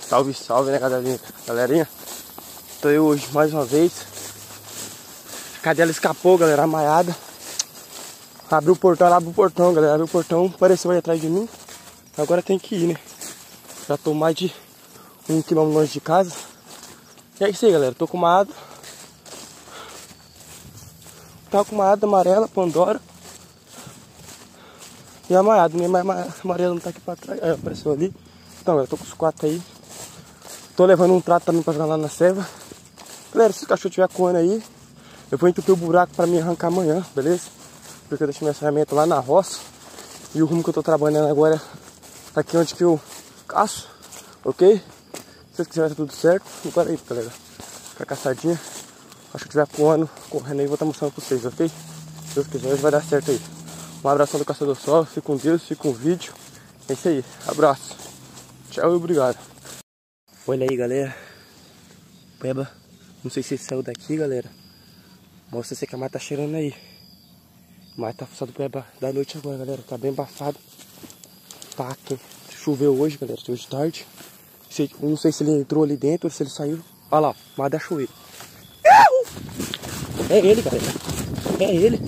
Salve, salve, né, galerinha? Tô eu hoje mais uma vez. A cadela escapou, galera, amaiada. Abriu o portão, ela abriu o portão, galera. Abriu o portão, apareceu aí atrás de mim. Agora tem que ir, né? Já tô mais de 1 quilômetro longe de casa. E é isso aí, galera. Tô com uma asa. Tá com uma asa amarela, Pandora. E a maiada, minha amarela não tá aqui pra trás. Aí apareceu ali. Então, galera, tô com os 4 aí. Tô levando um trato também pra jogar lá na serva. Galera, se o cachorro estiver coando aí, eu vou entupir o buraco pra me arrancar amanhã, beleza? Porque eu deixei minha ferramenta lá na roça. E o rumo que eu tô trabalhando agora é aqui onde que eu caço, ok? Se vocês quiserem, tá tudo certo. Agora aí, galera. Fica caçadinha. Acho que tiver coando, correndo aí, vou estar mostrando pra vocês, ok? Se Deus quiser, hoje vai dar certo aí. Um abração do Caçador Sol, fique com Deus, fique com o vídeo. É isso aí, abraço. Tchau e obrigado. Olha aí, galera. Peba, não sei se ele saiu daqui, galera. Mostra se que a mata tá cheirando aí. Mas tá fuçado Peba da noite agora, galera. Tá bem abafado. Tá quente. Choveu hoje, galera, hoje tarde. Não sei se ele entrou ali dentro ou se ele saiu. Olha lá, mas da chover. É ele, galera. É ele.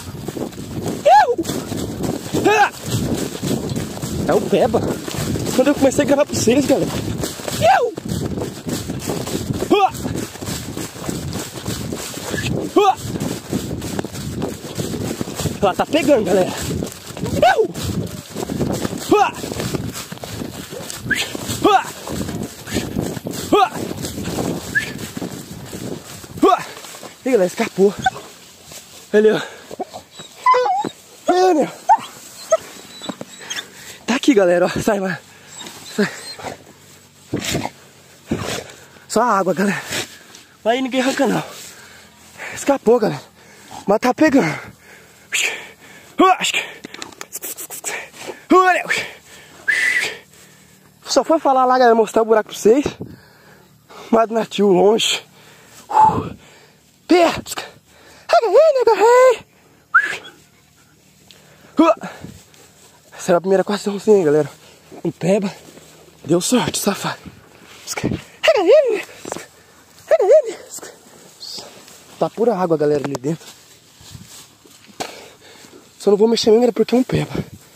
É o Peba. Quando eu comecei a gravar pra vocês, galera. Ela tá pegando, galera. E galera, escapou. Olha, olha. Tá aqui, galera, ó. Sai, mano. Sai. Só água, galera. Aí ninguém arranca, não. Escapou, galera. Mas tá pegando. Só foi falar lá, galera, mostrar o buraco pra vocês. Mas nativo longe. Perto. Essa era a primeira questãozinha, galera. Um Peba. Deu sorte, safado. Tá pura água, galera, ali dentro. Só não vou mexer mesmo, porque é um Peba.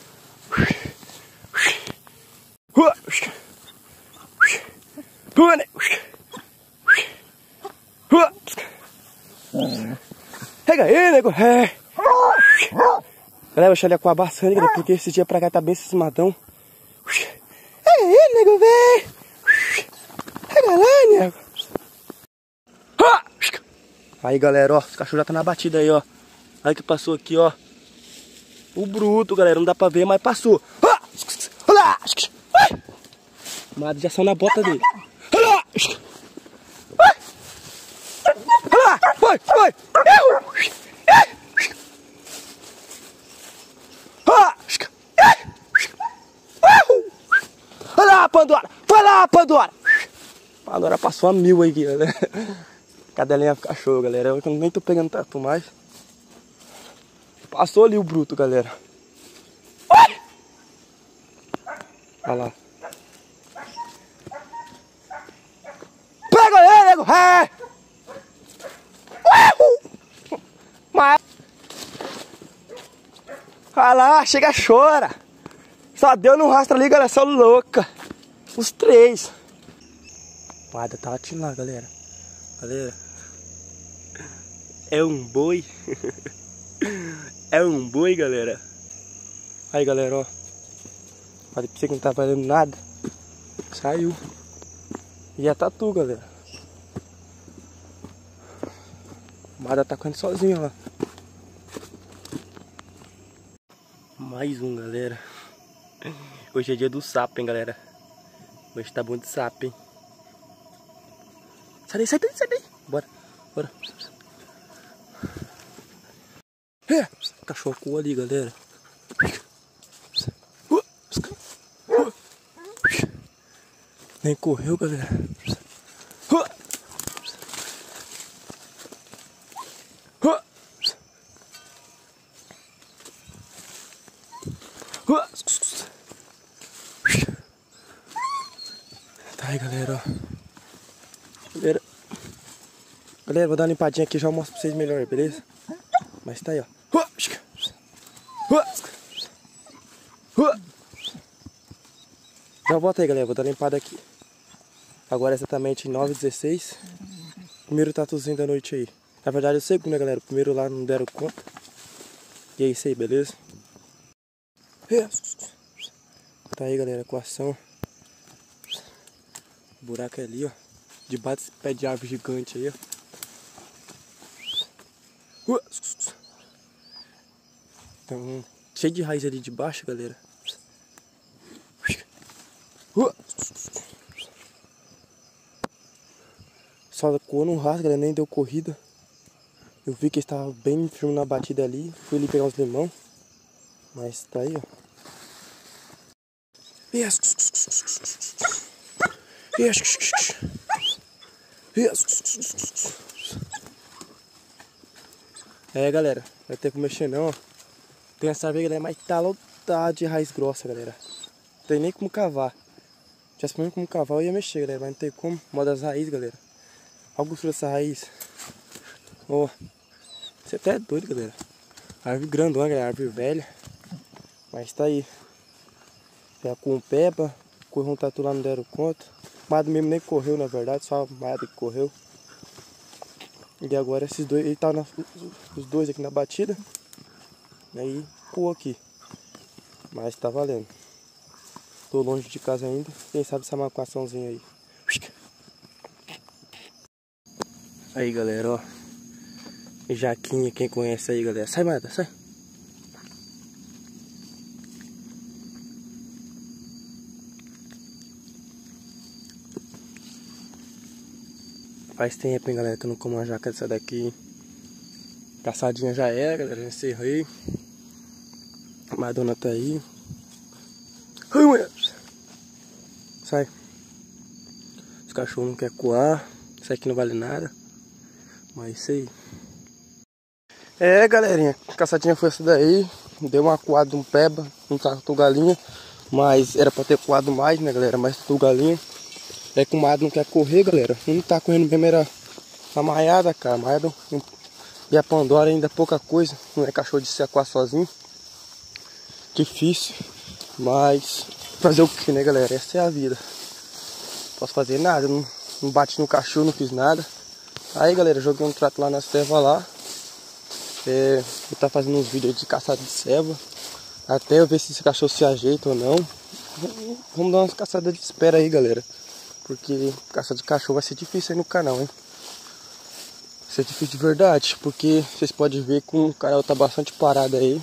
Pega aí, nego. Galera, deixa ele com a bastante, porque esse dia pra cá tá bem cismadão. Pega aí, nego, vem. Pega lá, nego. Aí, galera, ó, os cachorros já tá na batida aí, ó. Aí que passou aqui, ó. O bruto, galera, não dá pra ver, mas passou. Mas já são na bota dele. Vai, vai. Vai lá, Pandora. Vai lá, Pandora. Pandora passou a 1000 aí, galera. Cadelinha cachorro, galera. Eu nem tô pegando tanto mais. Passou ali o bruto, galera. Olha lá. Pega ele, nego! É! Mas... Olha lá, chega, chora. Só deu no rastro ali, galera. Só louca. Os 3. Pada tá latindo lá, galera. Galera. É um boi. É um boi, galera. Aí, galera, ó. Falei pra você que não tá fazendo nada. Saiu. E a tatu, galera. O Mada tá correndo sozinho lá. Mais um, galera. Hoje é dia do sapo, hein, galera. Hoje tá bom de sapo, hein. Sai daí, sai daí, sai daí. Bora, bora. O cachorro coou ali, galera. Nem correu, galera. Tá aí, galera, ó. Galera, vou dar uma limpadinha aqui e já mostro pra vocês melhor, beleza? Mas tá aí, ó. Já volta aí, galera, vou dar uma limpada aqui. Agora é exatamente 9h16. Primeiro tatuzinho da noite aí. Na verdade é o segundo, né, galera? O primeiro lá não deram conta. E é isso aí, beleza? Tá aí, galera, a equação. O buraco é ali, ó. Debaixo desse pé de árvore gigante aí, ó. Então, cheio de raiz ali de baixo, galera. Só coou no rastro, galera, nem deu corrida. Eu vi que estava bem firme na batida ali. Fui ali pegar uns limão. Mas tá aí, ó. É, galera, vai ter que mexer não, ó. Tem essa árvore, galera, mas tá lotada de raiz grossa, galera. Não tem nem como cavar. Se tivesse mesmo como cavar, eu ia mexer, galera, mas não tem como. Moda das raízes, galera. Olha a grossura dessa raiz. Ó, você até é doido, galera. Árvore grandona, galera, árvore velha. Mas tá aí. Já com o peba, correu um tatu lá, não deram conta. Mado mesmo nem correu, na verdade, só o Mado que correu. E agora esses dois, ele tá os dois aqui na batida. E aí, pô aqui. Mas tá valendo. Tô longe de casa ainda. Quem sabe essa marcaçãozinha aí. Aí, galera, ó. Jaquinha, quem conhece aí, galera. Sai, Mada, sai. Faz tempo, hein, galera, que eu não como uma jaca dessa daqui. Caçadinha já era, galera, já encerrei. A Madonna tá aí. Ai, mulher. Sai. Os cachorros não querem coar. Isso aqui não vale nada. Mas isso aí. É, galerinha, a caçadinha foi essa daí. Deu uma coada de um peba, um tatu galinha. Mas era pra ter coado mais, né, galera? Mas tatu galinha. É que o Mado não quer correr, galera. Não tá correndo mesmo, era a maiada, cara. A maiada e a Pandora ainda é pouca coisa. Não é cachorro de se acuar sozinho. Difícil. Mas fazer o que, né, galera? Essa é a vida. Não posso fazer nada. Não bati no cachorro, não fiz nada. Aí, galera, joguei um trato lá na serva lá. Eu tá fazendo uns vídeos de caçada de serva. Até eu ver se esse cachorro se ajeita ou não. Vamos dar umas caçadas de espera aí, galera. Porque caça de cachorro vai ser difícil aí no canal, hein? Vai ser difícil de verdade. Porque vocês podem ver que o canal tá bastante parado aí.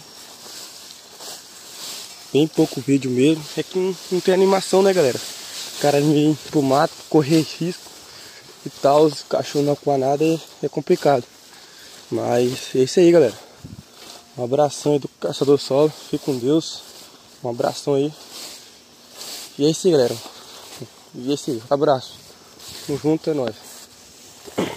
Bem pouco vídeo mesmo. É que não tem animação, né, galera? O cara ir pro mato, correr risco e tal. Os cachorros não acuam nada é complicado. Mas é isso aí, galera. Um abração aí do Caçador Solo. Fique com Deus. Um abração aí. E é isso aí, galera. E é isso aí. Abraço. Tamo junto, é nóis.